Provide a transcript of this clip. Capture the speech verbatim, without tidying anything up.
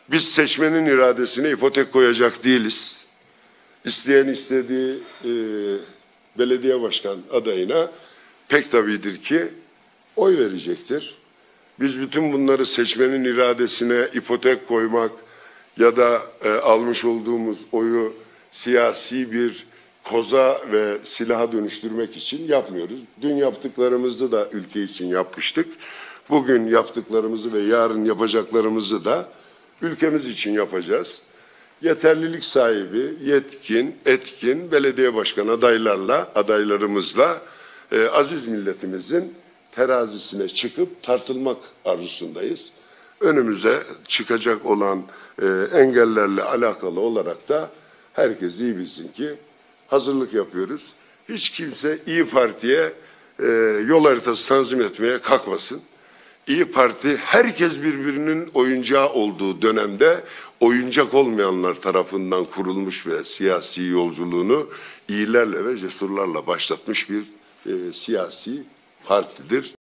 Biz seçmenin iradesine ipotek koyacak değiliz. İsteyen istediği e, belediye başkan adayına pek tabidir ki oy verecektir. Biz bütün bunları seçmenin iradesine ipotek koymak ya da e, almış olduğumuz oyu siyasi bir koza ve silaha dönüştürmek için yapmıyoruz. Dün yaptıklarımızı da ülke için yapmıştık. Bugün yaptıklarımızı ve yarın yapacaklarımızı da ülkemiz için yapacağız. Yeterlilik sahibi, yetkin, etkin belediye başkan adaylarla, adaylarımızla e, aziz milletimizin terazisine çıkıp tartılmak arzusundayız. Önümüze çıkacak olan e, engellerle alakalı olarak da herkes iyi bilsin ki hazırlık yapıyoruz. Hiç kimse İyi Parti'ye e, yol haritası tanzim etmeye kalkmasın. İyi Parti herkes birbirinin oyuncağı olduğu dönemde oyuncak olmayanlar tarafından kurulmuş ve siyasi yolculuğunu iyilerle ve cesurlarla başlatmış bir e, siyasi partidir.